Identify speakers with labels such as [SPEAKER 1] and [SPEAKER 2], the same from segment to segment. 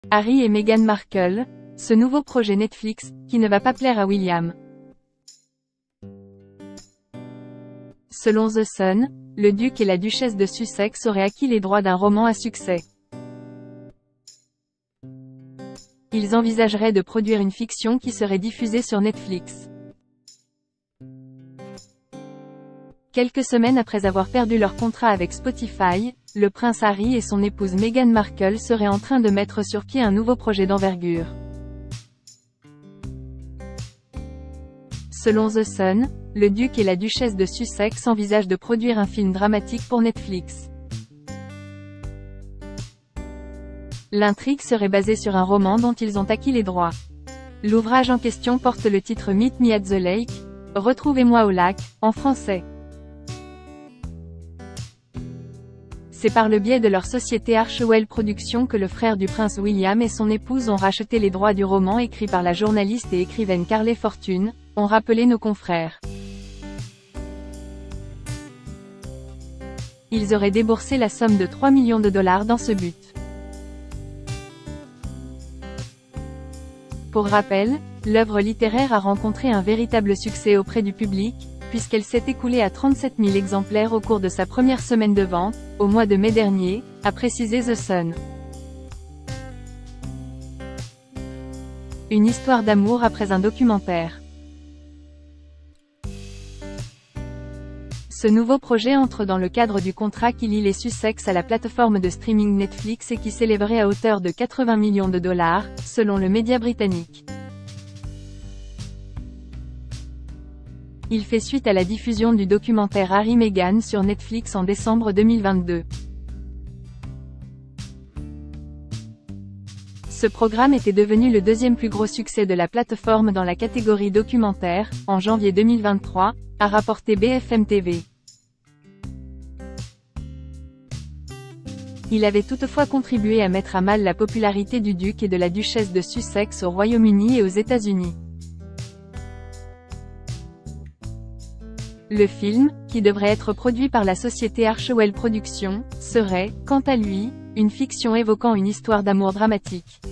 [SPEAKER 1] Harry et Meghan Markle, ce nouveau projet Netflix, qui ne va pas plaire à William. Selon The Sun, le duc et la duchesse de Sussex auraient acquis les droits d'un roman à succès. Ils envisageraient de produire une fiction qui serait diffusée sur Netflix. Quelques semaines après avoir perdu leur contrat avec Spotify, le prince Harry et son épouse Meghan Markle seraient en train de mettre sur pied un nouveau projet d'envergure. Selon The Sun, le duc et la duchesse de Sussex envisagent de produire un film dramatique pour Netflix. L'intrigue serait basée sur un roman dont ils ont acquis les droits. L'ouvrage en question porte le titre Meet Me at the Lake, Retrouvez-moi au lac, en français. C'est par le biais de leur société Archewell Productions que le frère du prince William et son épouse ont racheté les droits du roman écrit par la journaliste et écrivaine Carley Fortune, ont rappelé nos confrères. Ils auraient déboursé la somme de 3 millions de dollars dans ce but. Pour rappel, l'œuvre littéraire a rencontré un véritable succès auprès du public, puisqu'elle s'est écoulée à 37 000 exemplaires au cours de sa première semaine de vente, au mois de mai dernier, a précisé The Sun. Une histoire d'amour après un documentaire. Ce nouveau projet entre dans le cadre du contrat qui lie les Sussex à la plateforme de streaming Netflix et qui s'élèverait à hauteur de 80 millions de dollars, selon le média britannique. Il fait suite à la diffusion du documentaire Harry-Meghan sur Netflix en décembre 2022. Ce programme était devenu le deuxième plus gros succès de la plateforme dans la catégorie documentaire, en janvier 2023, a rapporté BFM TV. Il avait toutefois contribué à mettre à mal la popularité du duc et de la duchesse de Sussex au Royaume-Uni et aux États-Unis. Le film, qui devrait être produit par la société Archewell Productions, serait, quant à lui, une fiction évoquant une histoire d'amour dramatique.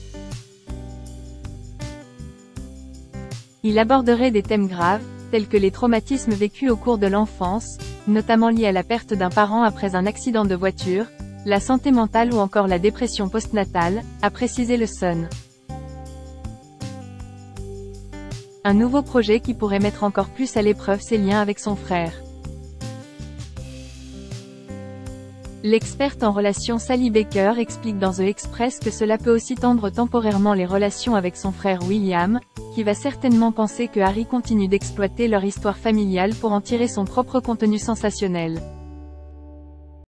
[SPEAKER 1] Il aborderait des thèmes graves, tels que les traumatismes vécus au cours de l'enfance, notamment liés à la perte d'un parent après un accident de voiture, la santé mentale ou encore la dépression postnatale, a précisé le Sun. Un nouveau projet qui pourrait mettre encore plus à l'épreuve ses liens avec son frère. L'experte en relations Sally Baker explique dans The Express que cela peut aussi tendre temporairement les relations avec son frère William, qui va certainement penser que Harry continue d'exploiter leur histoire familiale pour en tirer son propre contenu sensationnel.